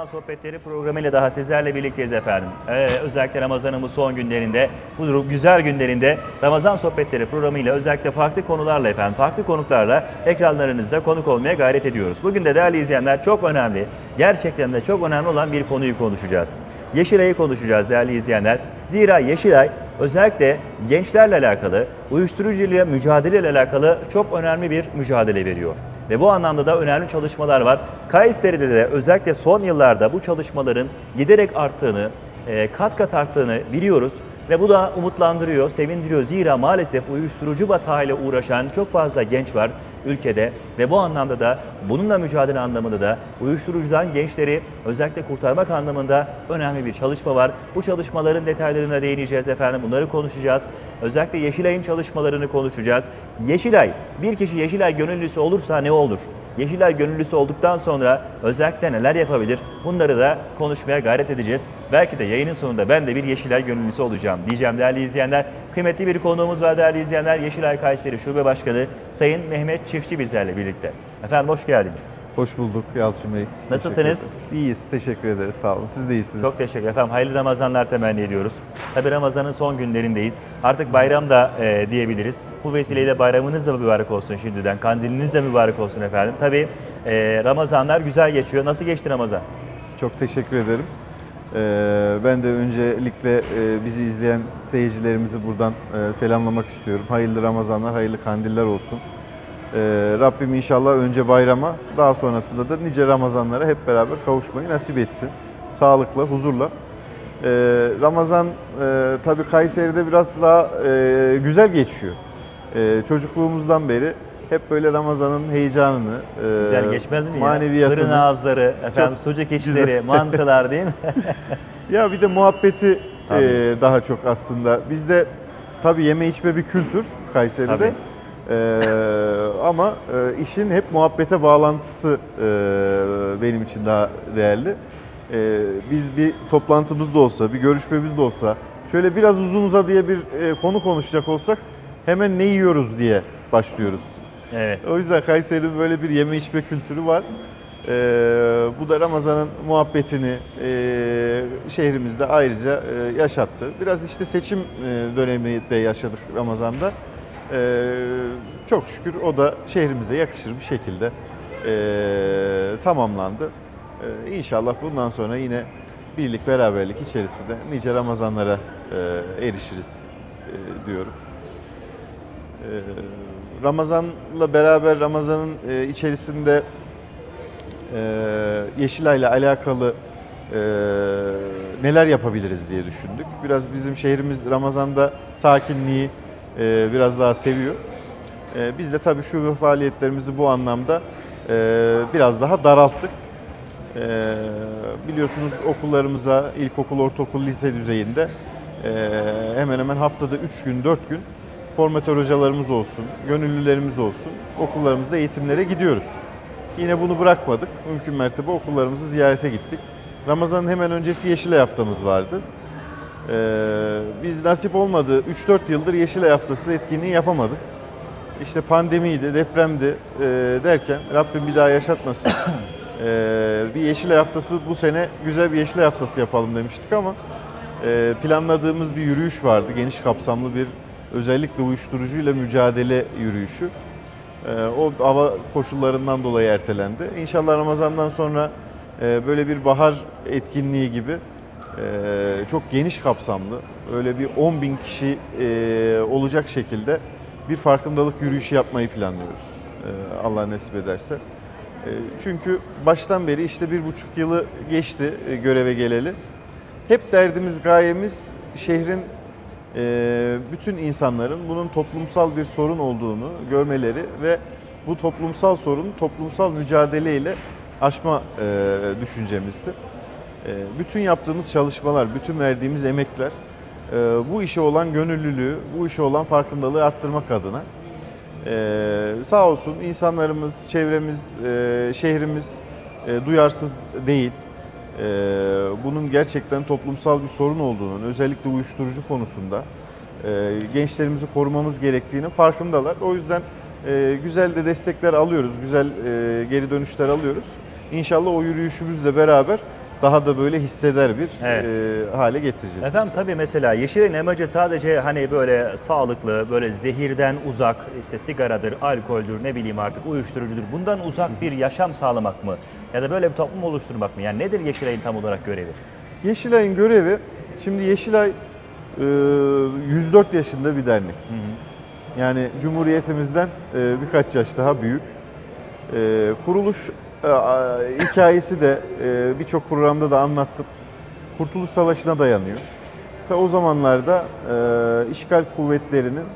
Ramazan Sohbetleri programıyla daha sizlerle birlikteyiz efendim. Özellikle Ramazan'ın bu son günlerinde, bu güzel günlerinde Ramazan Sohbetleri programıyla özellikle farklı konularla efendim, farklı konuklarla ekranlarınızda konuk olmaya gayret ediyoruz. Bugün de değerli izleyenler çok önemli, gerçekten de çok önemli olan bir konuyu konuşacağız. Yeşilay'ı konuşacağız değerli izleyenler. Zira Yeşilay özellikle gençlerle alakalı, uyuşturucuyla mücadeleyle alakalı çok önemli bir mücadele veriyor. Ve bu anlamda da önemli çalışmalar var. Kayseri'de de özellikle son yıllarda bu çalışmaların giderek arttığını, kat kat arttığını biliyoruz. Ve bu da umutlandırıyor, sevindiriyor. Zira maalesef uyuşturucu batağıyla uğraşan çok fazla genç var ülkede. Ve bu anlamda da bununla mücadele anlamında da uyuşturucudan gençleri özellikle kurtarmak anlamında önemli bir çalışma var. Bu çalışmaların detaylarına değineceğiz efendim. Bunları konuşacağız. Özellikle Yeşilay'ın çalışmalarını konuşacağız. Yeşilay, bir kişi Yeşilay gönüllüsü olursa ne olur? Yeşilay gönüllüsü olduktan sonra özellikle neler yapabilir? Bunları da konuşmaya gayret edeceğiz. Belki de yayının sonunda ben de bir Yeşilay gönüllüsü olacağım diyeceğim değerli izleyenler. Kıymetli bir konuğumuz var değerli izleyenler. Yeşilay Kayseri Şube Başkanı Sayın Mehmet Çiftçi bizlerle birlikte. Efendim hoş geldiniz. Hoş bulduk Yalçın Bey. Nasılsınız? İyiyiz, teşekkür ederiz. Sağ olun. Siz de iyisiniz. Çok teşekkür ederim. Efendim hayırlı Ramazanlar temenni ediyoruz. Tabii Ramazan'ın son günlerindeyiz. Artık bayram da diyebiliriz. Bu vesileyle bayramınız da mübarek olsun şimdiden. Kandiliniz de mübarek olsun efendim. Tabii Ramazanlar güzel geçiyor. Nasıl geçti Ramazan? Çok teşekkür ederim. Ben de öncelikle bizi izleyen seyircilerimizi buradan selamlamak istiyorum. Hayırlı Ramazanlar, hayırlı kandiller olsun. Rabbim inşallah önce bayrama, daha sonrasında da nice Ramazanlara hep beraber kavuşmayı nasip etsin. Sağlıkla, huzurla. Ramazan tabii Kayseri'de biraz daha güzel geçiyor. Çocukluğumuzdan beri hep böyle Ramazan'ın heyecanını, Güzel geçmez mi ya? maneviyatını... Fırın ağızları, efendim sucuk işleri, mantılar değil mi? Ya bir de muhabbeti daha çok aslında. Bizde tabii yeme içme bir kültür Kayseri'de. Tabii. Ama işin hep muhabbete bağlantısı benim için daha değerli. Biz bir toplantımız da olsa, bir görüşmemiz de olsa, şöyle biraz uzun uzadıya bir konu konuşacak olsak hemen ne yiyoruz diye başlıyoruz. Evet. O yüzden Kayseri'nin böyle bir yeme içme kültürü var. Bu da Ramazan'ın muhabbetini şehrimizde ayrıca yaşattı. Biraz işte seçim dönemi de yaşadık Ramazan'da. Çok şükür o da şehrimize yakışır bir şekilde tamamlandı. İnşallah bundan sonra yine birlik beraberlik içerisinde nice Ramazanlara erişiriz diyorum. Ramazan'la beraber Ramazan'ın içerisinde Yeşilay'la alakalı neler yapabiliriz diye düşündük. Biraz bizim şehrimiz Ramazan'da sakinliği biraz daha seviyor. Biz de tabii şube faaliyetlerimizi bu anlamda biraz daha daralttık. Biliyorsunuz okullarımıza ilkokul, ortaokul, lise düzeyinde hemen hemen haftada 3 gün, 4 gün formatör hocalarımız olsun, gönüllülerimiz olsun okullarımızda eğitimlere gidiyoruz. Yine bunu bırakmadık. Mümkün mertebe okullarımızı ziyarete gittik. Ramazan'ın hemen öncesi Yeşilay haftamız vardı. Biz nasip olmadı. 3-4 yıldır Yeşilay haftası etkinliği yapamadık. İşte pandemiydi, depremdi derken Rabbim bir daha yaşatmasın. Bir Yeşilay haftası bu sene güzel bir Yeşilay haftası yapalım demiştik ama planladığımız bir yürüyüş vardı. Geniş kapsamlı bir özellikle uyuşturucuyla mücadele yürüyüşü. O hava koşullarından dolayı ertelendi. İnşallah Ramazan'dan sonra böyle bir bahar etkinliği gibi çok geniş kapsamlı, öyle bir 10.000 kişi olacak şekilde bir farkındalık yürüyüşü yapmayı planlıyoruz. Allah nasip ederse. Çünkü baştan beri işte 1,5 yılı geçti göreve geleli. Hep derdimiz, gayemiz şehrin bütün insanların bunun toplumsal bir sorun olduğunu görmeleri ve bu toplumsal sorunu toplumsal mücadeleyle aşma düşüncemizdi. Bütün yaptığımız çalışmalar, bütün verdiğimiz emekler bu işe olan gönüllülüğü, bu işe olan farkındalığı arttırmak adına. Sağ olsun insanlarımız, çevremiz, şehrimiz duyarsız değil. Bunun gerçekten toplumsal bir sorun olduğunun, özellikle uyuşturucu konusunda gençlerimizi korumamız gerektiğinin farkındalar. O yüzden güzel de destekler alıyoruz, güzel geri dönüşler alıyoruz. İnşallah o yürüyüşümüzle beraber daha da böyle hisseder bir Evet. hale getireceğiz. Efendim tabii mesela Yeşilay'ın amacı sadece hani böyle sağlıklı, böyle zehirden uzak, işte sigaradır, alkoldür, ne bileyim artık uyuşturucudur. Bundan uzak bir yaşam sağlamak mı? Ya da böyle bir toplum oluşturmak mı? Yani nedir Yeşilay'ın tam olarak görevi? Yeşilay'ın görevi, şimdi Yeşilay 104 yaşında bir dernek. Yani Cumhuriyetimizden birkaç yaş daha büyük. Kuruluş hikayesi de birçok programda da anlattım. Kurtuluş Savaşı'na dayanıyor. Ta o zamanlarda işgal kuvvetlerinin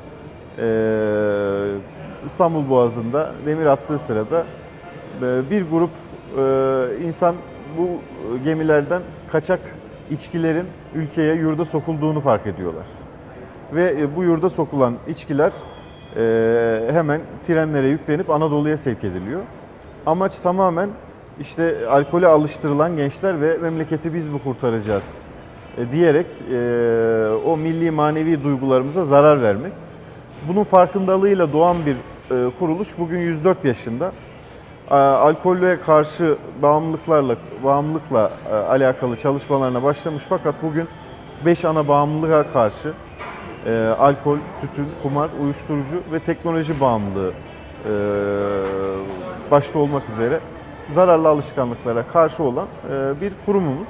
İstanbul Boğazı'nda demir attığı sırada bir grup insan bu gemilerden kaçak içkilerin ülkeye, yurda sokulduğunu fark ediyorlar. Ve bu yurda sokulan içkiler hemen trenlere yüklenip Anadolu'ya sevk ediliyor. Amaç tamamen işte alkole alıştırılan gençler ve memleketi biz mi kurtaracağız diyerek o milli manevi duygularımıza zarar vermek. Bunun farkındalığıyla doğan bir kuruluş bugün 104 yaşında. Alkolle karşı bağımlılıkla alakalı çalışmalarına başlamış fakat bugün 5 ana bağımlılığa karşı alkol, tütün, kumar, uyuşturucu ve teknoloji bağımlılığı başta olmak üzere zararlı alışkanlıklara karşı olan bir kurumumuz.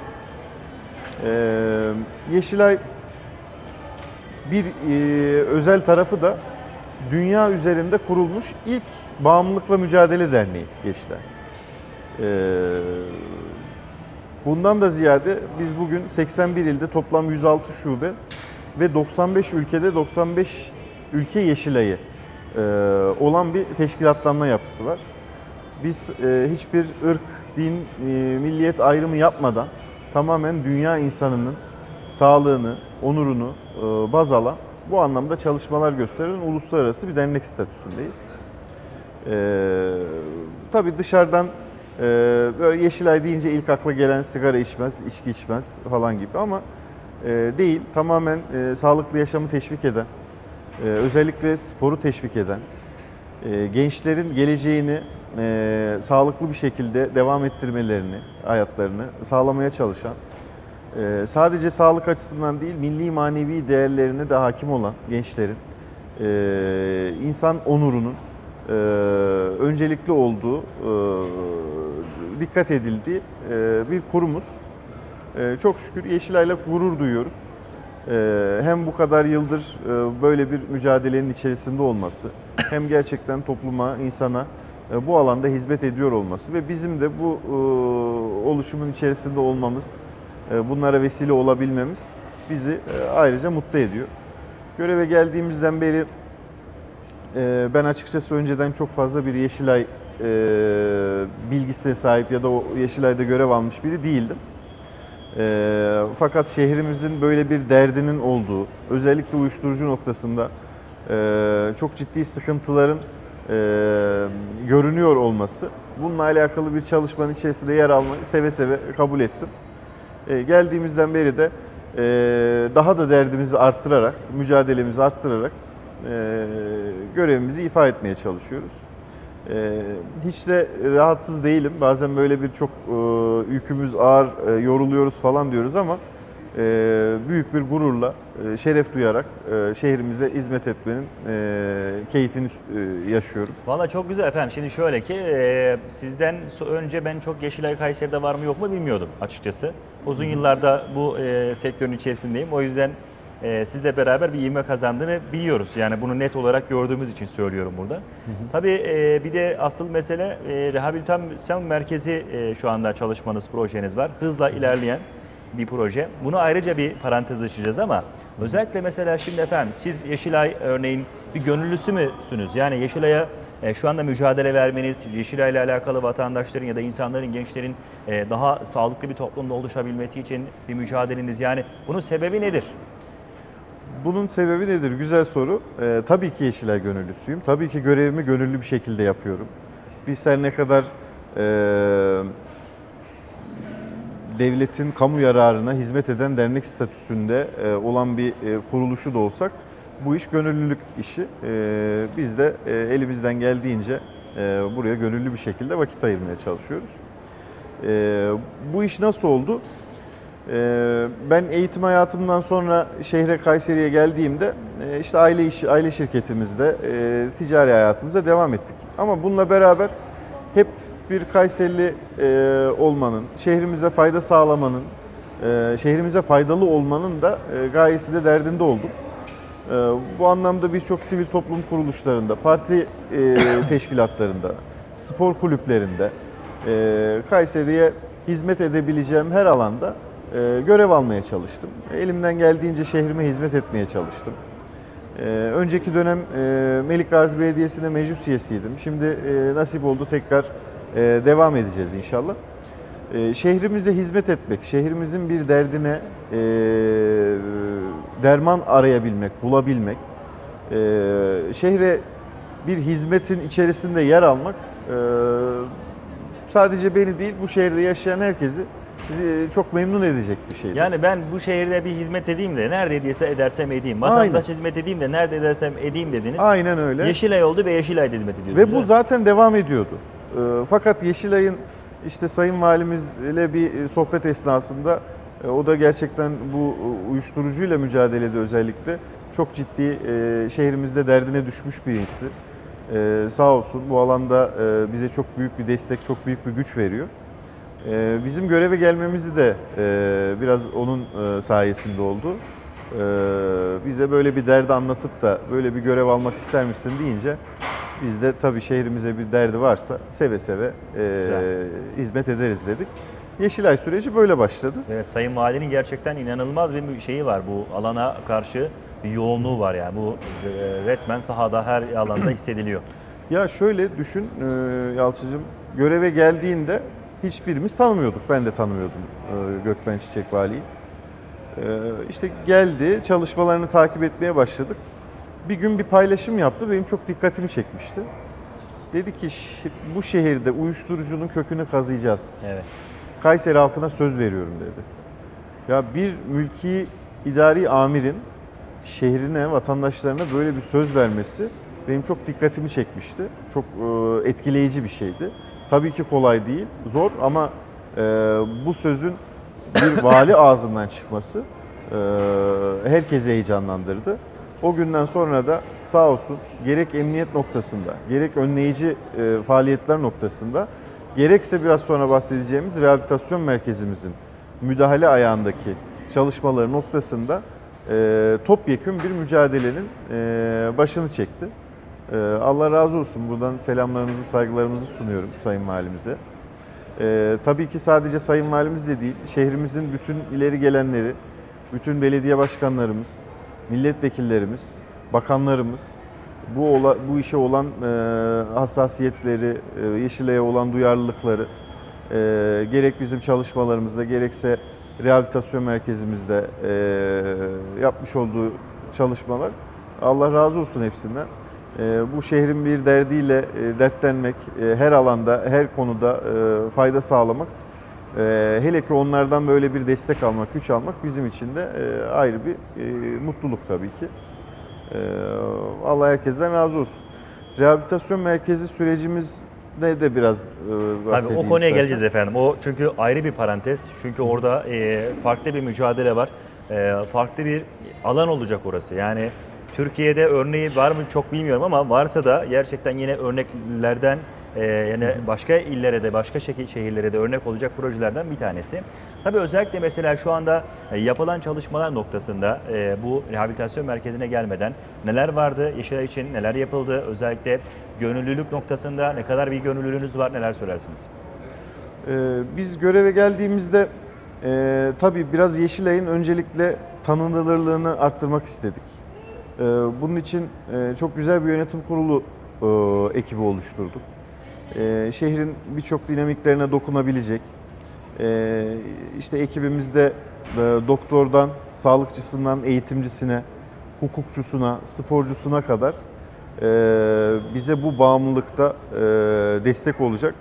Yeşilay bir özel tarafı da dünya üzerinde kurulmuş ilk bağımlılıkla mücadele derneği Yeşilay. Bundan da ziyade biz bugün 81 ilde toplam 106 şube ve 95 ülkede 95 ülke Yeşilay'ı olan bir teşkilatlanma yapısı var. Biz hiçbir ırk, din, milliyet ayrımı yapmadan tamamen dünya insanının sağlığını, onurunu baz alan bu anlamda çalışmalar gösteren uluslararası bir dernek statüsündeyiz. Tabii dışarıdan böyle Yeşilay deyince ilk akla gelen sigara içmez, içki içmez falan gibi ama değil. Tamamen sağlıklı yaşamı teşvik eden, özellikle sporu teşvik eden, gençlerin geleceğini sağlıklı bir şekilde devam ettirmelerini, hayatlarını sağlamaya çalışan, sadece sağlık açısından değil, milli manevi değerlerine de hakim olan gençlerin, insan onurunun öncelikli olduğu, dikkat edildiği bir kurumuz. Çok şükür Yeşilay'la gurur duyuyoruz. Hem bu kadar yıldır böyle bir mücadelenin içerisinde olması, hem gerçekten topluma, insana bu alanda hizmet ediyor olması ve bizim de bu oluşumun içerisinde olmamız, bunlara vesile olabilmemiz bizi ayrıca mutlu ediyor. Göreve geldiğimizden beri ben açıkçası önceden çok fazla bir Yeşilay bilgisine sahip ya da o Yeşilay'da görev almış biri değildim. Fakat şehrimizin böyle bir derdinin olduğu, özellikle uyuşturucu noktasında çok ciddi sıkıntıların görünüyor olması, bununla alakalı bir çalışmanın içerisinde yer almayı seve seve kabul ettim. Geldiğimizden beri de daha da derdimizi arttırarak, mücadelemizi arttırarak görevimizi ifa etmeye çalışıyoruz. Hiç de rahatsız değilim. Bazen böyle bir çok yükümüz ağır, yoruluyoruz falan diyoruz ama büyük bir gururla, şeref duyarak şehrimize hizmet etmenin keyfini yaşıyorum. Valla çok güzel efendim. Şimdi şöyle ki sizden önce ben çok Yeşilay Kayseri'de var mı yok mu bilmiyordum açıkçası. Uzun yıllarda bu sektörün içerisindeyim. O yüzden sizle beraber bir ivme kazandığını biliyoruz. Yani bunu net olarak gördüğümüz için söylüyorum burada. Tabii bir de asıl mesele rehabilitasyon merkezi şu anda çalışmanız, projeniz var. Hızla ilerleyen bir proje. Bunu ayrıca bir parantez açacağız ama özellikle mesela şimdi efendim siz Yeşilay örneğin bir gönüllüsü müsünüz? Yani Yeşilay'a şu anda mücadele vermeniz, Yeşilay ile alakalı vatandaşların ya da insanların, gençlerin daha sağlıklı bir toplumda oluşabilmesi için bir mücadeleniz. Yani bunun sebebi nedir? Bunun sebebi nedir? Güzel soru. Tabii ki Yeşilay gönüllüsüyüm. Tabii ki görevimi gönüllü bir şekilde yapıyorum. Biz her ne kadar devletin kamu yararına hizmet eden dernek statüsünde olan bir kuruluşu da olsak bu iş gönüllülük işi. Biz de elimizden geldiğince buraya gönüllü bir şekilde vakit ayırmaya çalışıyoruz. Bu iş nasıl oldu? Ben eğitim hayatımdan sonra şehre, Kayseri'ye geldiğimde işte aile şirketimizde ticari hayatımıza devam ettik. Ama bununla beraber hep bir Kayserili olmanın, şehrimize fayda sağlamanın, şehrimize faydalı olmanın da gayesi de derdinde oldum. Bu anlamda birçok sivil toplum kuruluşlarında, parti teşkilatlarında, spor kulüplerinde, Kayseri'ye hizmet edebileceğim her alanda görev almaya çalıştım. Elimden geldiğince şehrime hizmet etmeye çalıştım. Önceki dönem Melikgazi Belediyesi'nde meclis üyesiydim. Şimdi nasip oldu tekrar devam edeceğiz inşallah. Şehrimize hizmet etmek, şehrimizin bir derdine derman arayabilmek, bulabilmek, şehre bir hizmetin içerisinde yer almak sadece beni değil, bu şehirde yaşayan herkesi çok memnun edecek bir şeydi. Yani ben bu şehirde bir hizmet edeyim de nerede edersem edeyim. Vatandaş hizmet edeyim de nerede edersem edeyim dediniz. Aynen öyle. Yeşilay oldu ve Yeşilay'da hizmet ediyorsunuz. Ve bu zaten devam ediyordu. Fakat Yeşilay'ın işte Sayın Valimizle bir sohbet esnasında o da gerçekten bu uyuşturucuyla mücadelede özellikle çok ciddi şehrimizde derdine düşmüş birisi. Sağ olsun bu alanda bize çok büyük bir destek, çok büyük bir güç veriyor. Bizim göreve gelmemizi de biraz onun sayesinde oldu. Bize böyle bir derdi anlatıp da böyle bir görev almak ister misin deyince biz de tabii şehrimize bir derdi varsa seve seve hizmet ederiz dedik. Yeşilay süreci böyle başladı. Evet, Sayın Valinin gerçekten inanılmaz bir şeyi var, bu alana karşı bir yoğunluğu var yani, bu resmen sahada her alanda hissediliyor. Ya şöyle düşün Yalçıcığım, göreve geldiğinde hiçbirimiz tanımıyorduk. Ben de tanımıyordum Gökmen Çiçek Vali'yi. İşte geldi, çalışmalarını takip etmeye başladık. Bir gün bir paylaşım yaptı, benim çok dikkatimi çekmişti. Dedi ki bu şehirde uyuşturucunun kökünü kazıyacağız. Evet. Kayseri halkına söz veriyorum dedi. Ya bir mülki idari amirin şehrine, vatandaşlarına böyle bir söz vermesi benim çok dikkatimi çekmişti. Çok etkileyici bir şeydi. Tabii ki kolay değil, zor ama bu sözün bir vali ağzından çıkması herkesi heyecanlandırdı. O günden sonra da sağ olsun gerek emniyet noktasında, gerek önleyici faaliyetler noktasında, gerekse biraz sonra bahsedeceğimiz rehabilitasyon merkezimizin müdahale ayağındaki çalışmaları noktasında topyekün bir mücadelenin başını çekti. Allah razı olsun. Buradan selamlarımızı, saygılarımızı sunuyorum Sayın Valimize. Tabii ki sadece Sayın Valimiz de değil, şehrimizin bütün ileri gelenleri, bütün belediye başkanlarımız, milletvekillerimiz, bakanlarımız, bu işe olan hassasiyetleri, Yeşilay'a olan duyarlılıkları, gerek bizim çalışmalarımızda, gerekse rehabilitasyon merkezimizde yapmış olduğu çalışmalar, Allah razı olsun hepsinden. Bu şehrin bir derdiyle dertlenmek, her alanda, her konuda fayda sağlamak, hele ki onlardan böyle bir destek almak, güç almak bizim için de ayrı bir mutluluk tabii ki. Allah herkesten razı olsun. Rehabilitasyon merkezi sürecimizde de biraz bahsedeyim. Tabii o konuya geleceğiz efendim. O çünkü ayrı bir parantez. Çünkü orada farklı bir mücadele var. Farklı bir alan olacak orası. Yani Türkiye'de örneği var mı çok bilmiyorum ama varsa da gerçekten yine örneklerden, yani başka illere de, başka şehirlere de örnek olacak projelerden bir tanesi. Tabii özellikle mesela şu anda yapılan çalışmalar noktasında bu rehabilitasyon merkezine gelmeden neler vardı, Yeşilay için neler yapıldı, özellikle gönüllülük noktasında ne kadar bir gönüllülüğünüz var, neler söylersiniz? Biz göreve geldiğimizde tabii biraz Yeşilay'ın öncelikle tanınırlığını arttırmak istedik. Bunun için çok güzel bir yönetim kurulu ekibi oluşturduk. Şehrin birçok dinamiklerine dokunabilecek, işte ekibimizde doktordan, sağlıkçısından, eğitimcisine, hukukçusuna, sporcusuna kadar bize bu bağımlılıkta destek olacak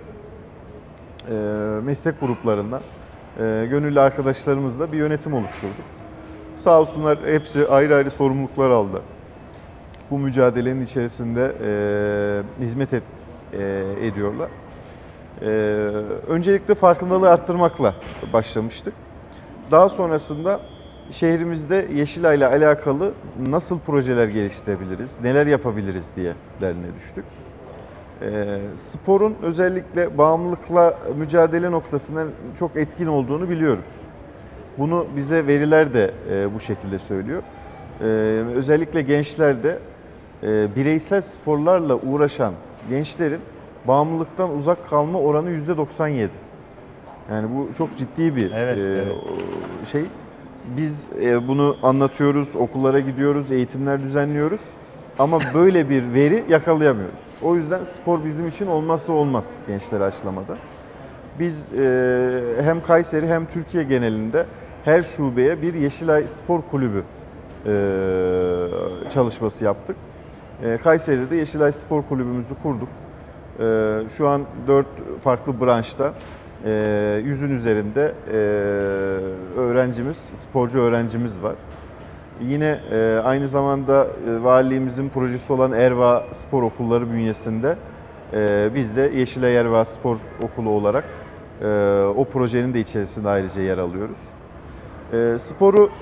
meslek gruplarından gönüllü arkadaşlarımızla bir yönetim oluşturduk. Sağ olsunlar hepsi ayrı ayrı sorumluluklar aldı. Bu mücadelenin içerisinde hizmet ediyorlar. Öncelikle farkındalığı arttırmakla başlamıştık. Daha sonrasında şehrimizde Yeşilay ile alakalı nasıl projeler geliştirebiliriz, neler yapabiliriz diye derine düştük. Sporun özellikle bağımlılıkla mücadele noktasında çok etkin olduğunu biliyoruz. Bunu bize veriler de bu şekilde söylüyor. Özellikle gençlerde bireysel sporlarla uğraşan gençlerin bağımlılıktan uzak kalma oranı %97. Yani bu çok ciddi bir şey. Biz bunu anlatıyoruz, okullara gidiyoruz, eğitimler düzenliyoruz. Ama böyle bir veri yakalayamıyoruz. O yüzden spor bizim için olmazsa olmaz gençleri aşılamada. Biz hem Kayseri hem Türkiye genelinde her şubeye bir Yeşilay Spor Kulübü çalışması yaptık. Kayseri'de de Yeşilay Spor Kulübümüzü kurduk. Şu an 4 farklı branşta 100'ün üzerinde öğrencimiz, sporcu öğrencimiz var. Yine aynı zamanda valiliğimizin projesi olan Erva Spor Okulları bünyesinde biz de Yeşilay Erva Spor Okulu olarak o projenin de içerisinde ayrıca yer alıyoruz. Sporu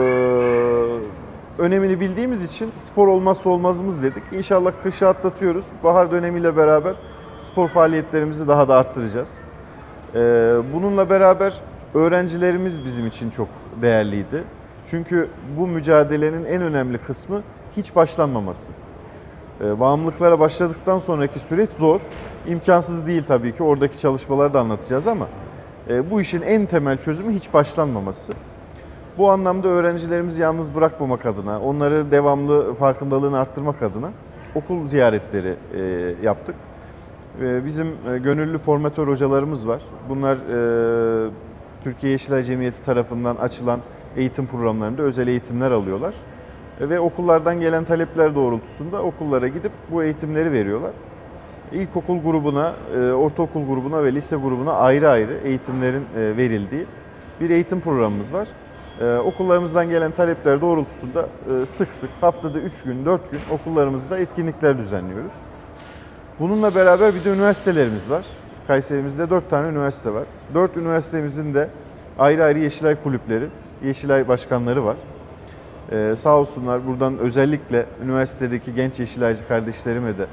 önemini bildiğimiz için spor olmazsa olmazımız dedik. İnşallah kışı atlatıyoruz. Bahar dönemiyle beraber spor faaliyetlerimizi daha da arttıracağız. Bununla beraber öğrencilerimiz bizim için çok değerliydi. Çünkü bu mücadelenin en önemli kısmı hiç başlanmaması. Bağımlılıklara başladıktan sonraki süreç zor. İmkansız değil tabii ki. Oradaki çalışmaları da anlatacağız ama bu işin en temel çözümü hiç başlanmaması. Bu anlamda öğrencilerimizi yalnız bırakmamak adına, onları devamlı farkındalığını arttırmak adına okul ziyaretleri yaptık. Bizim gönüllü formatör hocalarımız var. Bunlar Türkiye Yeşilay Cemiyeti tarafından açılan eğitim programlarında özel eğitimler alıyorlar. Ve okullardan gelen talepler doğrultusunda okullara gidip bu eğitimleri veriyorlar. İlkokul grubuna, ortaokul grubuna ve lise grubuna ayrı ayrı eğitimlerin verildiği bir eğitim programımız var. Okullarımızdan gelen talepler doğrultusunda sık sık haftada 3 gün, 4 gün okullarımızda etkinlikler düzenliyoruz. Bununla beraber bir de üniversitelerimiz var. Kayserimizde 4 tane üniversite var. 4 üniversitemizin de ayrı ayrı Yeşilay kulüpleri, Yeşilay başkanları var. Sağ olsunlar, buradan özellikle üniversitedeki genç Yeşilaycı kardeşlerime de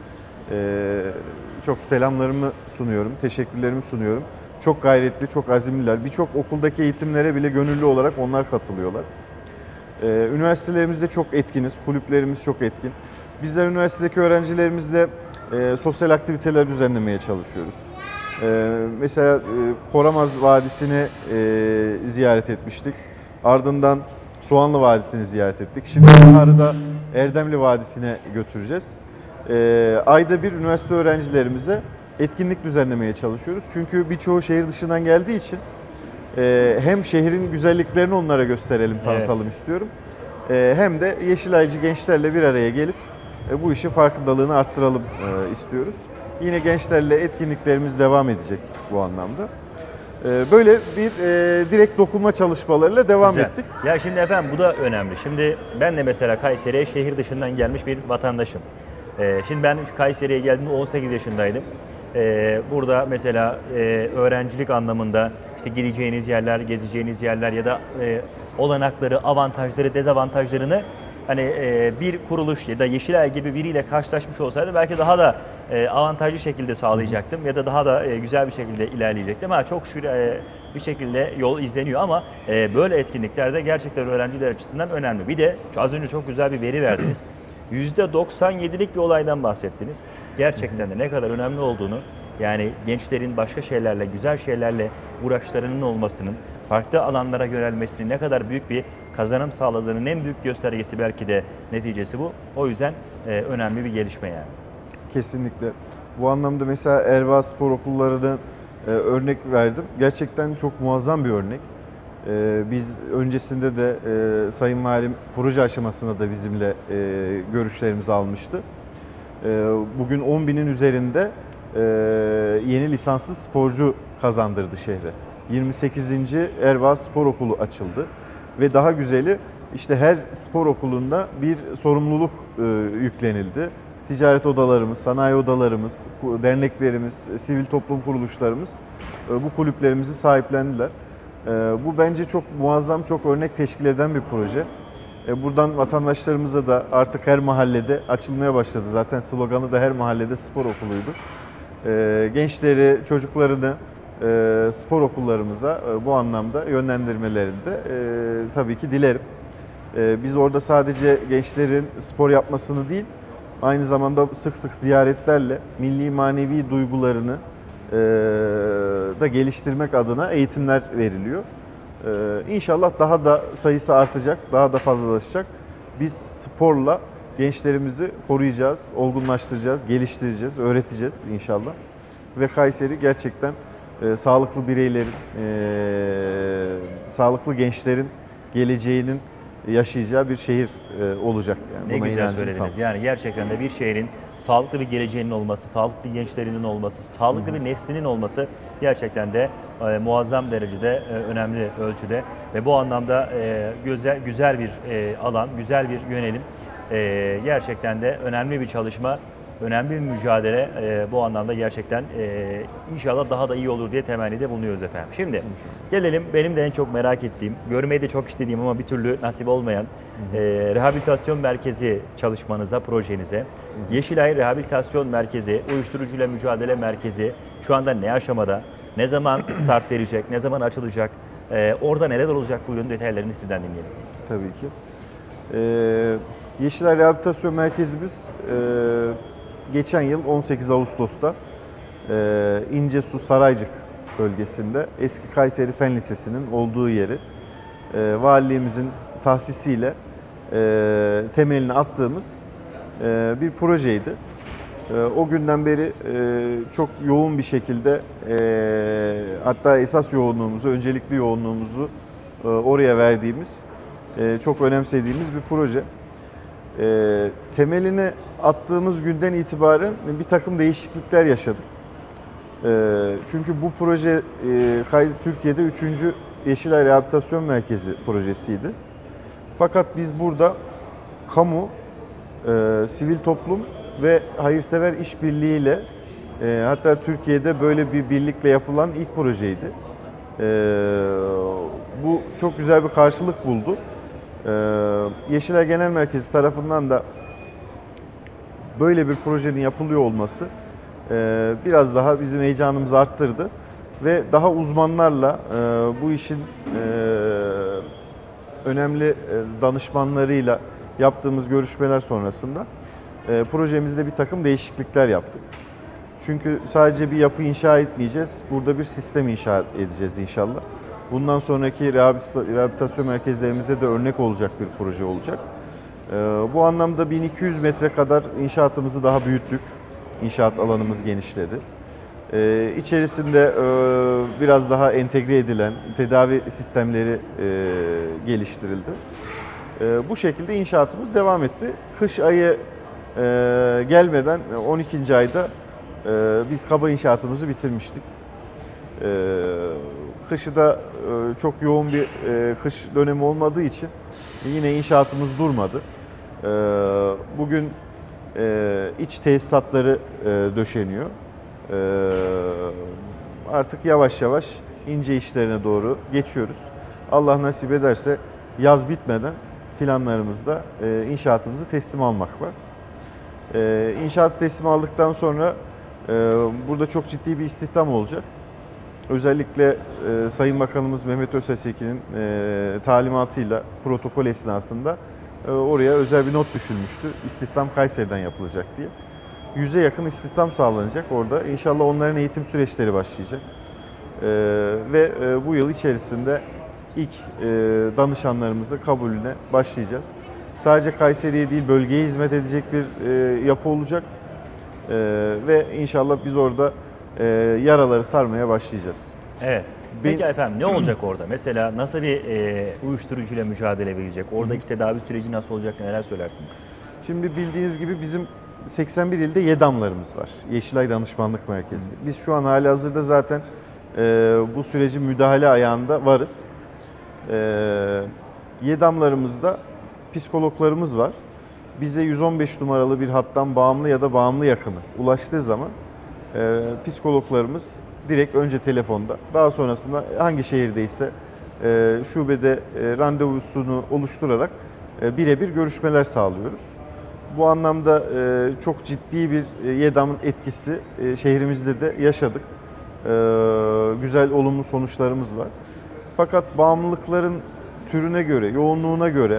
çok selamlarımı sunuyorum, teşekkürlerimi sunuyorum. Çok gayretli, çok azimliler. Birçok okuldaki eğitimlere bile gönüllü olarak onlar katılıyorlar. Üniversitelerimizde çok etkiniz, kulüplerimiz çok etkin. Bizler üniversitedeki öğrencilerimizle sosyal aktiviteler düzenlemeye çalışıyoruz. Mesela Koramaz Vadisi'ni ziyaret etmiştik. Ardından Soğanlı Vadisi'ni ziyaret ettik. Şimdi baharı da Erdemli Vadisi'ne götüreceğiz. Ayda bir üniversite öğrencilerimize etkinlik düzenlemeye çalışıyoruz. Çünkü birçoğu şehir dışından geldiği için hem şehrin güzelliklerini onlara gösterelim, tanıtalım istiyorum. Hem de Yeşilaycı gençlerle bir araya gelip bu işin farkındalığını arttıralım istiyoruz. Yine gençlerle etkinliklerimiz devam edecek bu anlamda. Böyle bir direkt dokunma çalışmalarıyla devam ettik. Ya şimdi efendim bu da önemli. Şimdi ben de mesela Kayseri'ye şehir dışından gelmiş bir vatandaşım. Şimdi ben Kayseri'ye geldiğimde 18 yaşındaydım. Burada mesela öğrencilik anlamında işte gideceğiniz yerler, gezeceğiniz yerler ya da olanakları, avantajları, dezavantajlarını hani bir kuruluş ya da Yeşilay gibi biriyle karşılaşmış olsaydı belki daha da avantajlı şekilde sağlayacaktım ya da daha da güzel bir şekilde ilerleyecektim. Ha çok şükür bir şekilde yol izleniyor ama böyle etkinliklerde gerçekten öğrenciler açısından önemli. Bir de az önce çok güzel bir veri verdiniz. %97'lik bir olaydan bahsettiniz. Gerçekten de ne kadar önemli olduğunu, yani gençlerin başka şeylerle, güzel şeylerle uğraşlarının olmasının, farklı alanlara yönelmesinin ne kadar büyük bir kazanım sağladığının en büyük göstergesi belki de neticesi bu. O yüzden önemli bir gelişme yani. Kesinlikle. Bu anlamda mesela Erva Spor Okulları'nı örnek verdim. Gerçekten çok muazzam bir örnek. Biz öncesinde de Sayın Valim proje aşamasında da bizimle görüşlerimizi almıştı. Bugün 10.000'in üzerinde yeni lisanslı sporcu kazandırdı şehre. 28. Erva Spor Okulu açıldı. Ve daha güzeli işte her spor okulunda bir sorumluluk yüklenildi. ticaret odalarımız, sanayi odalarımız, derneklerimiz, sivil toplum kuruluşlarımız bu kulüplerimizi sahiplendiler. Bu bence çok muazzam, çok örnek teşkil eden bir proje. Buradan vatandaşlarımıza da artık her mahallede açılmaya başladı. Zaten sloganı da her mahallede spor okuluydu. Gençleri, çocuklarını spor okullarımıza bu anlamda yönlendirmelerini de tabii ki dilerim. Biz orada sadece gençlerin spor yapmasını değil, aynı zamanda sık sık ziyaretlerle milli manevi duygularını da geliştirmek adına eğitimler veriliyor. İnşallah daha da sayısı artacak, daha da fazlalaşacak. Biz sporla gençlerimizi koruyacağız, olgunlaştıracağız, geliştireceğiz, öğreteceğiz inşallah. Ve Kayseri gerçekten sağlıklı bireylerin, sağlıklı gençlerin geleceğinin yaşayacağı bir şehir olacak. Yani Ne buna güzel inancım söylediniz. tam. Yani gerçekten de bir şehrin sağlıklı bir geleceğinin olması, sağlıklı gençlerinin olması, sağlıklı bir neslinin olması gerçekten de muazzam derecede önemli ölçüde ve bu anlamda güzel bir alan, güzel bir yönelim. Gerçekten de önemli bir çalışma, önemli bir mücadele. Bu anlamda gerçekten inşallah daha da iyi olur diye temennide bulunuyoruz efendim. Şimdi gelelim benim de en çok merak ettiğim, görmeyi de çok istediğim ama bir türlü nasip olmayan rehabilitasyon merkezi çalışmanıza, projenize. Yeşilay Rehabilitasyon Merkezi, uyuşturucuyla mücadele merkezi şu anda ne aşamada, ne zaman start verecek, ne zaman açılacak, orada neler olacak, buyurun detaylarını sizden dinleyelim. Tabii ki. Yeşilay Rehabilitasyon Merkezimiz geçen yıl 18 Ağustos'ta İncesu Saraycık bölgesinde eski Kayseri Fen Lisesi'nin olduğu yeri valiliğimizin tahsisiyle temelini attığımız bir projeydi. O günden beri çok yoğun bir şekilde hatta esas yoğunluğumuzu, öncelikli yoğunluğumuzu oraya verdiğimiz, çok önemsediğimiz bir proje. Temelini attığımız günden itibaren bir takım değişiklikler yaşadık. Çünkü bu proje Türkiye'de 3. Yeşilay Rehabilitasyon Merkezi projesiydi. Fakat biz burada kamu, sivil toplum ve hayırsever işbirliğiyle hatta Türkiye'de böyle bir birlikle yapılan ilk projeydi. Bu çok güzel bir karşılık buldu. Yeşilay Genel Merkezi tarafından da böyle bir projenin yapılıyor olması biraz daha bizim heyecanımızı arttırdı ve daha uzmanlarla bu işin önemli danışmanlarıyla yaptığımız görüşmeler sonrasında projemizde bir takım değişiklikler yaptık. Çünkü sadece bir yapı inşa etmeyeceğiz, burada bir sistem inşa edeceğiz inşallah. Bundan sonraki rehabilitasyon merkezlerimize de örnek olacak bir proje olacak. Bu anlamda 1200 metre kadar inşaatımızı daha büyüttük. İnşaat alanımız genişledi. İçerisinde biraz daha entegre edilen tedavi sistemleri geliştirildi. Bu şekilde inşaatımız devam etti. Kış ayı gelmeden 12. ayda biz kaba inşaatımızı bitirmiştik. Kışı da çok yoğun bir kış dönemi olmadığı için yine inşaatımız durmadı. Bugün iç tesisatları döşeniyor. Artık yavaş yavaş ince işlerine doğru geçiyoruz. Allah nasip ederse yaz bitmeden planlarımızda inşaatımızı teslim almak var. İnşaatı teslim aldıktan sonra burada çok ciddi bir istihdam olacak. Özellikle Sayın Bakanımız Mehmet Özsesekin'in talimatıyla protokol esnasında oraya özel bir not düşülmüştü. İstihdam Kayseri'den yapılacak diye. 100'e yakın istihdam sağlanacak orada. İnşallah onların eğitim süreçleri başlayacak. Ve bu yıl içerisinde ilk danışanlarımızı kabulüne başlayacağız. Sadece Kayseri'ye değil bölgeye hizmet edecek bir yapı olacak. Ve inşallah biz orada yaraları sarmaya başlayacağız. Evet. Peki efendim ne olacak orada? Mesela nasıl bir uyuşturucuyla mücadele verilecek? Oradaki tedavi süreci nasıl olacak? Neler söylersiniz? Şimdi bildiğiniz gibi bizim 81 ilde YEDAM'larımız var. Yeşilay Danışmanlık Merkezi. Biz şu an halihazırda zaten bu sürecin müdahale ayağında varız. YEDAM'larımızda psikologlarımız var. bize 115 numaralı bir hattan bağımlı ya da bağımlı yakını ulaştığı zaman psikologlarımız direkt önce telefonda, daha sonrasında hangi şehirdeyse şubede randevusunu oluşturarak birebir görüşmeler sağlıyoruz. Bu anlamda çok ciddi bir YEDAM'ın etkisi şehrimizde de yaşadık. Güzel, olumlu sonuçlarımız var. Fakat bağımlılıkların türüne göre, yoğunluğuna göre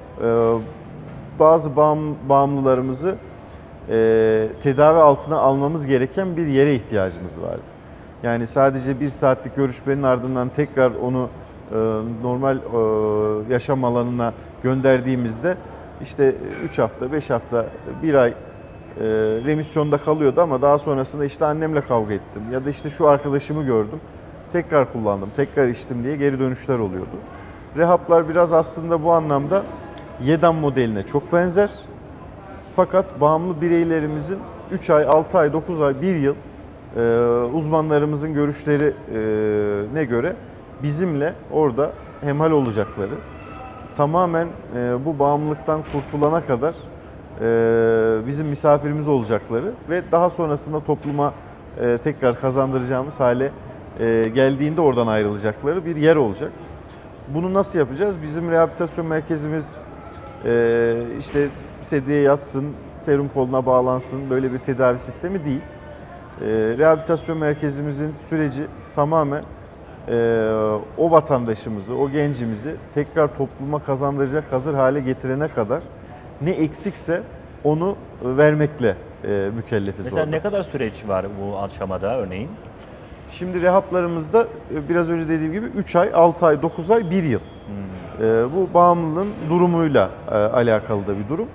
bazı bağımlılarımızı tedavi altına almamız gereken bir yere ihtiyacımız vardı. Yani sadece bir saatlik görüşmenin ardından tekrar onu normal yaşam alanına gönderdiğimizde işte 3 hafta, 5 hafta, 1 ay remisyonda kalıyordu ama daha sonrasında işte annemle kavga ettim ya da işte şu arkadaşımı gördüm, tekrar kullandım, tekrar içtim diye geri dönüşler oluyordu. Rehaplar biraz aslında bu anlamda YEDAM modeline çok benzer. Fakat bağımlı bireylerimizin 3 ay, 6 ay, 9 ay, 1 yıl uzmanlarımızın görüşlerine göre bizimle orada hemhal olacakları, tamamen bu bağımlılıktan kurtulana kadar bizim misafirimiz olacakları ve daha sonrasında topluma tekrar kazandıracağımız hale geldiğinde oradan ayrılacakları bir yer olacak. Bunu nasıl yapacağız? Bizim rehabilitasyon merkezimiz işte sedyeye yatsın, serum koluna bağlansın, böyle bir tedavi sistemi değil. Rehabilitasyon merkezimizin süreci tamamen o vatandaşımızı, o gencimizi tekrar topluma kazandıracak hazır hale getirene kadar ne eksikse onu vermekle mükellefiz. Mesela orada. ne kadar süreç var bu aşamada örneğin? Şimdi rehaplarımızda biraz önce dediğim gibi 3 ay, 6 ay, 9 ay, 1 yıl. Bu bağımlılığın durumuyla alakalı da bir durum.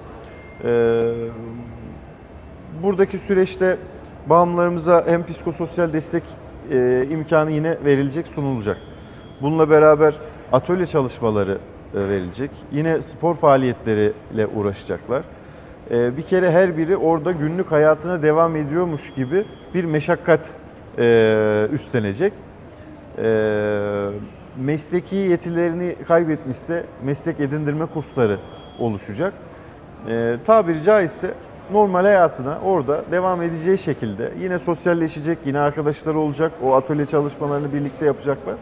Buradaki süreçte bağımlılarımıza hem psikososyal destek imkanı yine verilecek, sunulacak. Bununla beraber atölye çalışmaları verilecek. Yine spor faaliyetleriyle uğraşacaklar. Bir kere her biri orada günlük hayatına devam ediyormuş gibi bir meşakkat üstlenecek. Mesleki yetilerini kaybetmişse meslek edindirme kursları oluşacak. Tabiri caizse normal hayatına orada devam edeceği şekilde yine sosyalleşecek, yine arkadaşları olacak, o atölye çalışmalarını birlikte yapacaklar.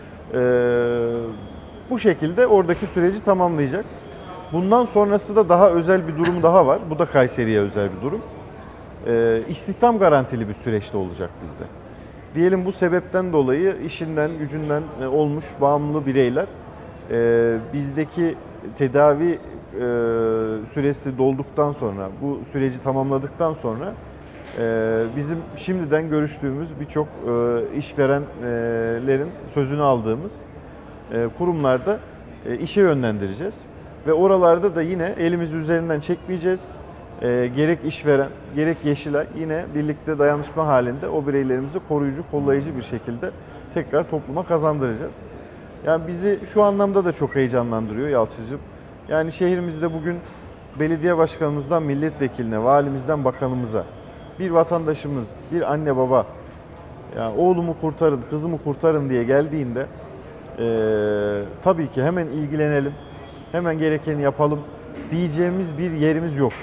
Bu şekilde oradaki süreci tamamlayacak. Bundan sonrası da daha özel bir durum daha var. Bu da Kayseri'ye özel bir durum. İstihdam garantili bir süreçte olacak bizde. Diyelim bu sebepten dolayı işinden, gücünden olmuş bağımlı bireyler bizdeki tedavi süresi dolduktan sonra, bu süreci tamamladıktan sonra bizim şimdiden görüştüğümüz birçok işverenlerin sözünü aldığımız kurumlarda işe yönlendireceğiz. Ve oralarda da yine elimizi üzerinden çekmeyeceğiz. Gerek işveren, gerek Yeşilay yine birlikte dayanışma halinde o bireylerimizi koruyucu, kollayıcı bir şekilde tekrar topluma kazandıracağız. Yani bizi şu anlamda da çok heyecanlandırıyor Yalçıcığım. Yani şehrimizde bugün belediye başkanımızdan milletvekiline, valimizden bakanımıza bir vatandaşımız, bir anne baba ya oğlumu kurtarın, kızımı kurtarın diye geldiğinde tabii ki hemen ilgilenelim, hemen gerekeni yapalım diyeceğimiz bir yerimiz yok.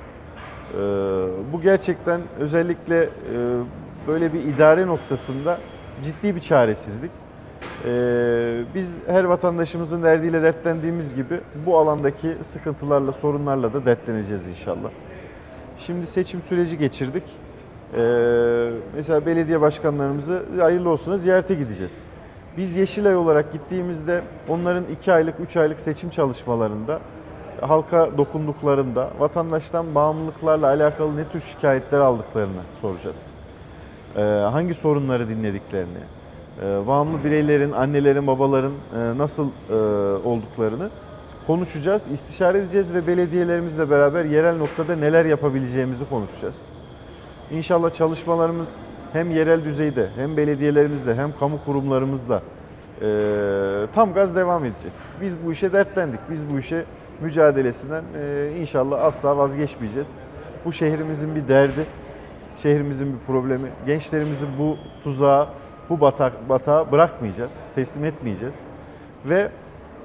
Bu gerçekten özellikle böyle bir idare noktasında ciddi bir çaresizlik. Biz her vatandaşımızın derdiyle dertlendiğimiz gibi bu alandaki sıkıntılarla, sorunlarla da dertleneceğiz inşallah. Şimdi seçim süreci geçirdik. Mesela belediye başkanlarımızı hayırlı olsuna ziyarete gideceğiz. Biz Yeşilay olarak gittiğimizde onların 2 aylık, 3 aylık seçim çalışmalarında halka dokunduklarında vatandaştan bağımlılıklarla alakalı ne tür şikayetler aldıklarını soracağız. Hangi sorunları dinlediklerini, bağımlı bireylerin, annelerin, babaların nasıl olduklarını konuşacağız, istişare edeceğiz ve belediyelerimizle beraber yerel noktada neler yapabileceğimizi konuşacağız. İnşallah çalışmalarımız hem yerel düzeyde, hem belediyelerimizde, hem kamu kurumlarımızda tam gaz devam edecek. Biz bu işe dertlendik, biz bu işe mücadelesinden inşallah asla vazgeçmeyeceğiz. Bu şehrimizin bir derdi, şehrimizin bir problemi. Gençlerimizi bu tuzağa, bu batağa bırakmayacağız, teslim etmeyeceğiz. Ve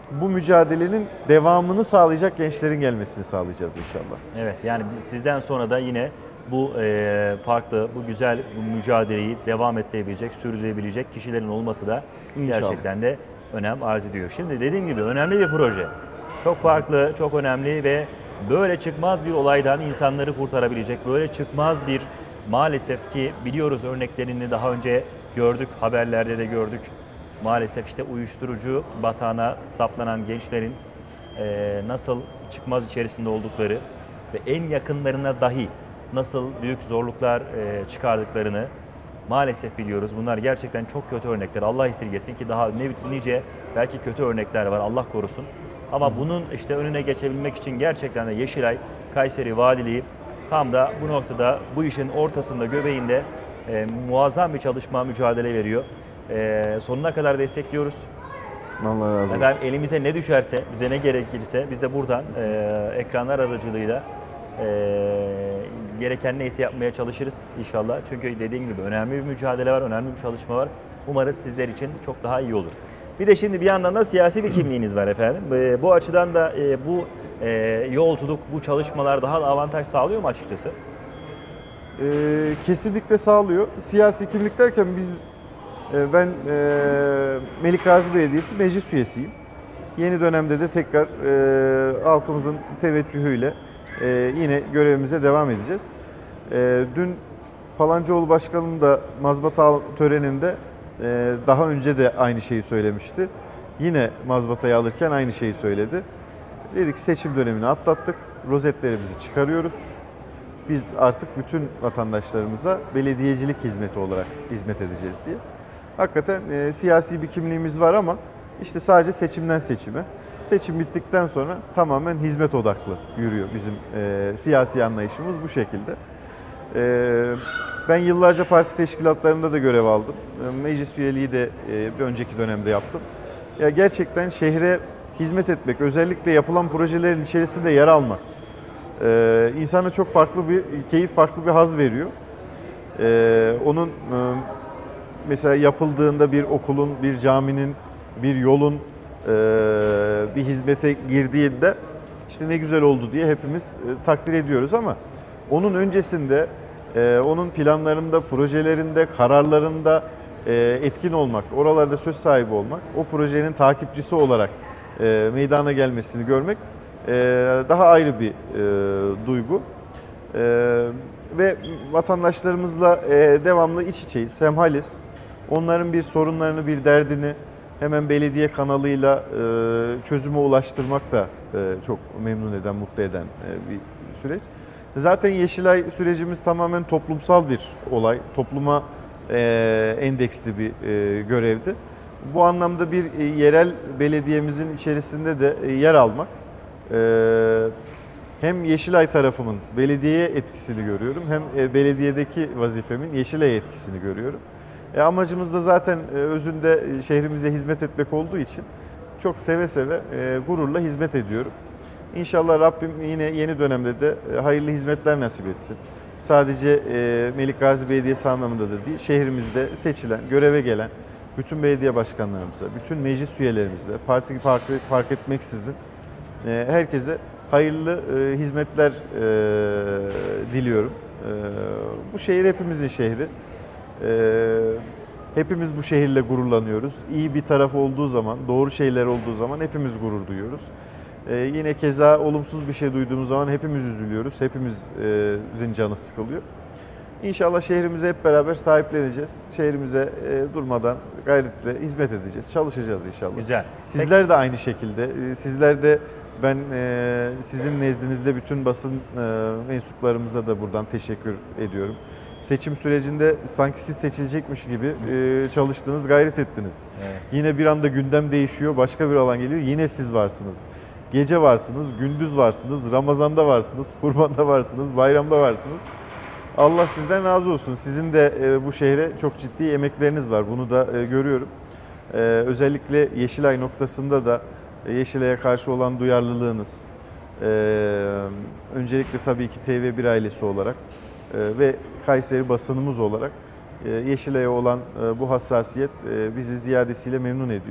bu mücadelenin devamını sağlayacak gençlerin gelmesini sağlayacağız inşallah. Evet, yani sizden sonra da yine bu farklı, bu güzel bu mücadeleyi devam ettirebilecek, sürdürebilecek kişilerin olması da İnşallah. gerçekten de önem arz ediyor. Şimdi dediğim gibi önemli bir proje. Çok farklı, çok önemli ve böyle çıkmaz bir olaydan insanları kurtarabilecek, böyle çıkmaz bir, maalesef ki biliyoruz örneklerini daha önce gördük, haberlerde de gördük. Maalesef işte uyuşturucu batağına saplanan gençlerin nasıl çıkmaz içerisinde oldukları ve en yakınlarına dahi nasıl büyük zorluklar çıkardıklarını maalesef biliyoruz. Bunlar gerçekten çok kötü örnekler. Allah esirgesin ki daha nice belki kötü örnekler var, Allah korusun. Ama bunun işte önüne geçebilmek için gerçekten de Yeşilay, Kayseri Valiliği tam da bu noktada, bu işin ortasında, göbeğinde muazzam bir çalışma, mücadele veriyor. Sonuna kadar destekliyoruz. Allah razı olsun. Efendim, elimize ne düşerse, bize ne gerekirse biz de buradan ekranlar aracılığıyla gereken neyse yapmaya çalışırız inşallah. Çünkü dediğim gibi önemli bir mücadele var, önemli bir çalışma var. Umarız sizler için çok daha iyi olur. Bir de şimdi bir yandan da siyasi bir kimliğiniz var efendim. Bu açıdan da bu yolculuk, bu çalışmalar daha da avantaj sağlıyor mu açıkçası? Kesinlikle sağlıyor. Siyasi kimlik derken ben Melik Gazi Belediyesi meclis üyesiyim. Yeni dönemde de tekrar halkımızın teveccühüyle yine görevimize devam edeceğiz. Dün Palancıoğlu Başkanım da mazbata töreninde daha önce de aynı şeyi söylemişti. Yine mazbatayı alırken aynı şeyi söyledi. Dedi ki seçim dönemini atlattık, rozetlerimizi çıkarıyoruz. Biz artık bütün vatandaşlarımıza belediyecilik hizmeti olarak hizmet edeceğiz diye. Hakikaten siyasi bir kimliğimiz var ama işte sadece seçimden seçime. Seçim bittikten sonra tamamen hizmet odaklı yürüyor bizim siyasi anlayışımız bu şekilde. Ben yıllarca parti teşkilatlarında da görev aldım. Meclis üyeliği de bir önceki dönemde yaptım. Ya gerçekten şehre hizmet etmek, özellikle yapılan projelerin içerisinde yer almak insana çok farklı bir keyif, farklı bir haz veriyor. Onun mesela yapıldığında bir okulun, bir caminin, bir yolun bir hizmete girdiğinde işte ne güzel oldu diye hepimiz takdir ediyoruz ama onun öncesinde onun planlarında, projelerinde, kararlarında etkin olmak, oralarda söz sahibi olmak, o projenin takipçisi olarak meydana gelmesini görmek daha ayrı bir duygu. Ve vatandaşlarımızla devamlı iç içeyiz, hemhaliz. Onların bir sorunlarını, bir derdini hemen belediye kanalıyla çözüme ulaştırmak da çok memnun eden, mutlu eden bir süreç. Zaten Yeşilay sürecimiz tamamen toplumsal bir olay, topluma endeksli bir görevdi. Bu anlamda bir yerel belediyemizin içerisinde de yer almak, hem Yeşilay tarafımın belediyeye etkisini görüyorum, hem belediyedeki vazifemin Yeşilay'a etkisini görüyorum. Amacımız da zaten özünde şehrimize hizmet etmek olduğu için çok seve seve, gururla hizmet ediyorum. İnşallah Rabbim yine yeni dönemde de hayırlı hizmetler nasip etsin. Sadece Melik Gazi Belediyesi anlamında da değil, şehrimizde seçilen, göreve gelen bütün belediye başkanlarımıza, bütün meclis üyelerimize, parti fark etmeksizin herkese hayırlı hizmetler diliyorum. Bu şehir hepimizin şehri. Hepimiz bu şehirle gururlanıyoruz. İyi bir taraf olduğu zaman, doğru şeyler olduğu zaman hepimiz gurur duyuyoruz. Yine keza olumsuz bir şey duyduğumuz zaman hepimiz üzülüyoruz. Hepimizin canı sıkılıyor. İnşallah şehrimize hep beraber sahipleneceğiz. Şehrimize durmadan gayretle hizmet edeceğiz. Çalışacağız inşallah. Güzel. Sizler de aynı şekilde. Sizler de ben sizin nezdinizde bütün basın mensuplarımıza da buradan teşekkür ediyorum. Seçim sürecinde sanki siz seçilecekmiş gibi çalıştınız, gayret ettiniz. Evet. Yine bir anda gündem değişiyor, başka bir alan geliyor. Yine siz varsınız. Gece varsınız, gündüz varsınız, Ramazan'da varsınız, Kurban'da varsınız, bayramda varsınız. Allah sizden razı olsun. Sizin de bu şehre çok ciddi emekleriniz var. Bunu da görüyorum. Özellikle Yeşilay noktasında da Yeşilay'a karşı olan duyarlılığınız, öncelikle tabii ki TV1 ailesi olarak ve Kayseri basınımız olarak Yeşilay'a olan bu hassasiyet bizi ziyadesiyle memnun ediyor.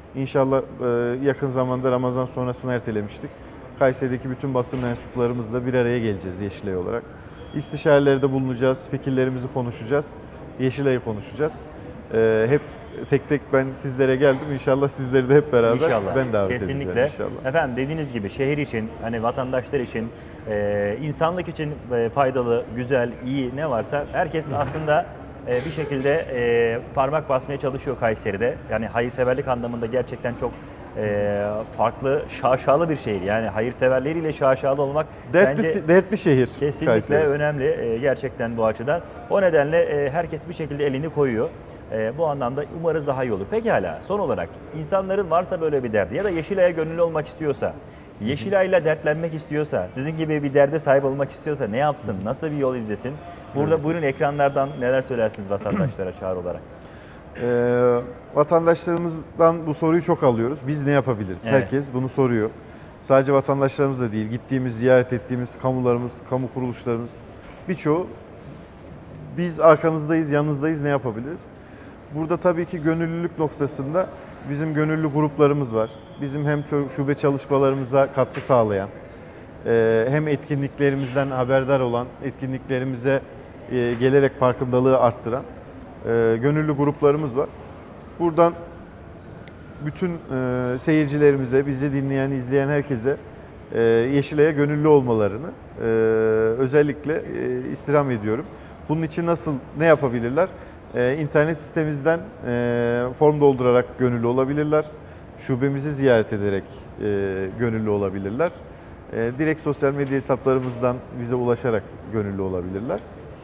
İnşallah yakın zamanda Ramazan sonrasını ertelemiştik. Kayseri'deki bütün basın mensuplarımızla bir araya geleceğiz Yeşilay olarak. İstişarelerde bulunacağız, fikirlerimizi konuşacağız, Yeşilay'ı konuşacağız. Hep tek tek ben sizlere geldim. İnşallah sizleri de hep beraber İnşallah. ben davet Kesinlikle. edeceğim inşallah. Efendim dediğiniz gibi şehir için, hani vatandaşlar için, insanlık için faydalı, güzel, iyi ne varsa herkes aslında bir şekilde parmak basmaya çalışıyor Kayseri'de. Yani hayırseverlik anlamında gerçekten çok farklı, şaşalı bir şehir. Yani hayırseverleriyle şaşalı olmak bence Dertli şehir kesinlikle Kayseri. önemli gerçekten bu açıdan. O nedenle herkes bir şekilde elini koyuyor. Bu anlamda umarız daha iyi olur. Pekala son olarak insanların varsa böyle bir derdi ya da Yeşilay'a gönüllü olmak istiyorsa, Yeşilay'la dertlenmek istiyorsa, sizin gibi bir derde sahip olmak istiyorsa ne yapsın, nasıl bir yol izlesin? Burada buyurun ekranlardan neler söylersiniz vatandaşlara çağrı olarak? Vatandaşlarımızdan bu soruyu çok alıyoruz. Biz ne yapabiliriz? Evet. Herkes bunu soruyor. Sadece vatandaşlarımız da değil, gittiğimiz, ziyaret ettiğimiz kamularımız, kamu kuruluşlarımız birçoğu biz arkanızdayız, yanınızdayız, ne yapabiliriz? Burada tabii ki gönüllülük noktasında bizim gönüllü gruplarımız var. Bizim hem şube çalışmalarımıza katkı sağlayan, hem etkinliklerimizden haberdar olan, etkinliklerimize gelerek farkındalığı arttıran gönüllü gruplarımız var. Buradan bütün seyircilerimize, bizi dinleyen, izleyen herkese Yeşilay'a gönüllü olmalarını özellikle istirham ediyorum. Bunun için ne yapabilirler? İnternet sitemizden form doldurarak gönüllü olabilirler. Şubemizi ziyaret ederek gönüllü olabilirler. Direkt sosyal medya hesaplarımızdan bize ulaşarak gönüllü olabilirler.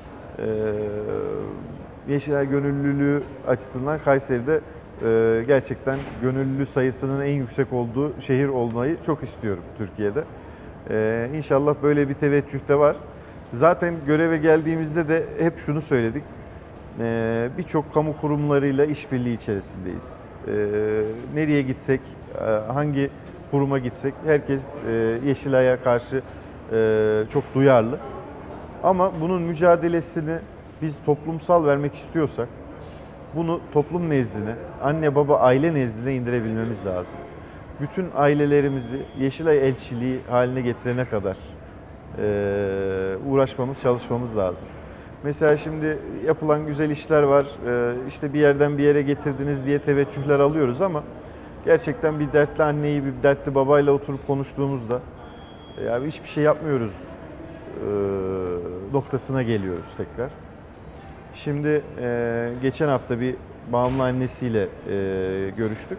Yeşilay gönüllülüğü açısından Kayseri'de gerçekten gönüllü sayısının en yüksek olduğu şehir olmayı çok istiyorum Türkiye'de. İnşallah böyle bir teveccüh de var. Zaten göreve geldiğimizde de hep şunu söyledik. Birçok kamu kurumlarıyla işbirliği içerisindeyiz. Nereye gitsek, hangi kuruma gitsek herkes Yeşilay'a karşı çok duyarlı. Ama bunun mücadelesini biz toplumsal vermek istiyorsak bunu toplum nezdine, anne baba aile nezdine indirebilmemiz lazım. Bütün ailelerimizi Yeşilay elçiliği haline getirene kadar uğraşmamız, çalışmamız lazım. Mesela şimdi yapılan güzel işler var, işte bir yerden bir yere getirdiniz diye teveccühler alıyoruz ama gerçekten bir dertli anneyi bir dertli babayla oturup konuştuğumuzda ya hiçbir şey yapmıyoruz noktasına geliyoruz tekrar. Şimdi geçen hafta bir bağımlı annesiyle görüştük.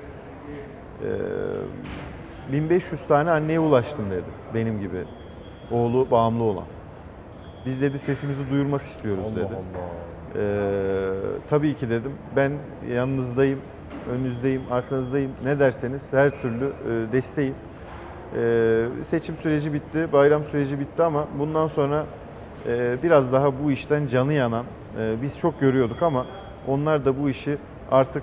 1500 tane anneye ulaştım dedi benim gibi oğlu bağımlı olan. Biz dedi sesimizi duyurmak istiyoruz Allah dedi. Allah. Tabii ki dedim ben yanınızdayım, önünüzdeyim, arkanızdayım ne derseniz her türlü desteğim. Seçim süreci bitti, bayram süreci bitti ama bundan sonra biraz daha bu işten canı yanan, biz çok görüyorduk ama onlar da bu işi artık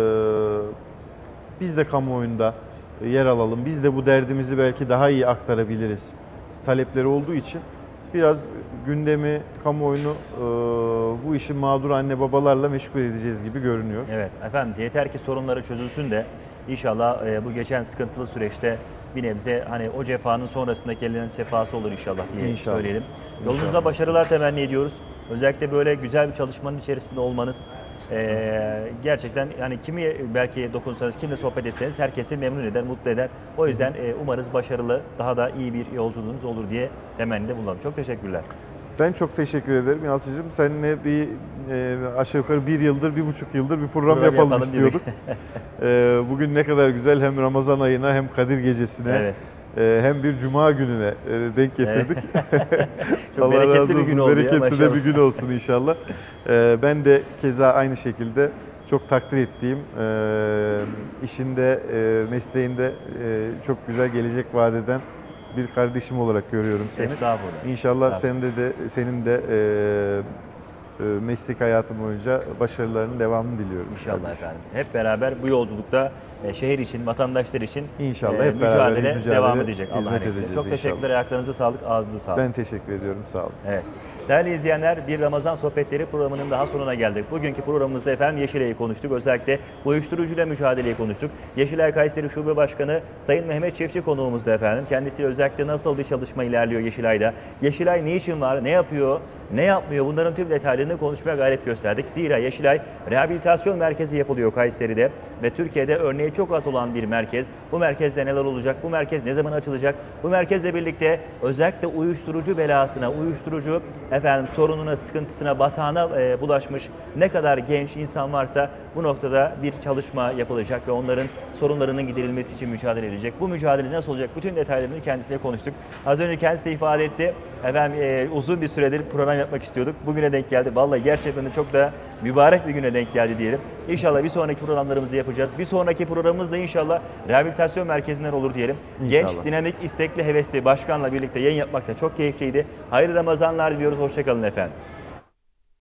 biz de kamuoyunda yer alalım, biz de bu derdimizi belki daha iyi aktarabiliriz talepleri olduğu için biraz gündemi, kamuoyunu bu işin mağdur anne babalarla meşgul edeceğiz gibi görünüyor. Evet efendim yeter ki sorunları çözülsün de inşallah bu geçen sıkıntılı süreçte bir nebze hani o cefanın sonrasında gelen sefası olur inşallah diye İnşallah. söyleyelim. Yolunuzda İnşallah. başarılar temenni ediyoruz. Özellikle böyle güzel bir çalışmanın içerisinde olmanız gerçekten yani kimi belki dokunsanız, kimle sohbet etseniz herkesi memnun eder, mutlu eder. O yüzden umarız başarılı, daha da iyi bir yolculuğunuz olur diye temennide bulunalım. Çok teşekkürler. Ben çok teşekkür ederim Yalçıcığım. Seninle bir aşağı yukarı 1 yıldır, 1,5 yıldır bir program yapalım istiyorduk. Bugün ne kadar güzel hem Ramazan ayına hem Kadir Gecesi'ne Evet. hem bir Cuma gününe denk getirdik. Çok Allah bereketli razı bir olsun, gün oldu ya, bereketli de maşallah. bir gün olsun inşallah. Ben de keza aynı şekilde çok takdir ettiğim, işinde, mesleğinde çok güzel gelecek vaat eden bir kardeşim olarak görüyorum seni. Estağfurullah. İnşallah Estağfurullah. senin de meslek hayatın boyunca başarılarının devamını diliyorum. İnşallah kardeşim. efendim. Hep beraber bu yolculukta şehir için, vatandaşlar için İnşallah hep beraber mücadele devam edecek. hizmet Allah'ın izniyle. edeceğiz Çok teşekkürler. inşallah. Ayaklarınıza sağlık, ağzınıza sağlık. Ben teşekkür ediyorum. Sağ olun. Evet. Değerli izleyenler, bir Ramazan Sohbetleri programının daha sonuna geldik. Bugünkü programımızda efendim Yeşilay'ı konuştuk. Özellikle uyuşturucuyla mücadeleyi konuştuk. Yeşilay Kayseri Şube Başkanı Sayın Mehmet Çiftçi konuğumuzda efendim. Kendisiyle özellikle nasıl bir çalışma ilerliyor Yeşilay'da? Yeşilay ne için var, ne yapıyor, ne yapmıyor? Bunların tüm detaylarını konuşmaya gayret gösterdik. Zira Yeşilay Rehabilitasyon Merkezi yapılıyor Kayseri'de ve Türkiye'de örneği çok az olan bir merkez. Bu merkezde neler olacak? Bu merkez ne zaman açılacak? Bu merkezle birlikte özellikle uyuşturucu belasına, uyuşturucu sorununa, sıkıntısına, batağına bulaşmış ne kadar genç insan varsa bu noktada bir çalışma yapılacak ve onların sorunlarının giderilmesi için mücadele edilecek. Bu mücadele nasıl olacak? Bütün detaylarını kendisiyle konuştuk. Az önce kendisi de ifade etti. Uzun bir süredir program yapmak istiyorduk. Bugüne denk geldi. Vallahi gerçekten de çok da mübarek bir güne denk geldi diyelim. İnşallah bir sonraki programlarımızı yapacağız. Bir sonraki programımız da inşallah rehabilitasyon merkezinden olur diyelim. İnşallah. Genç, dinamik, istekli, hevesli başkanla birlikte yayın yapmak da çok keyifliydi. Hayırlı Ramazanlar diliyoruz. Hoşçakalın efendim.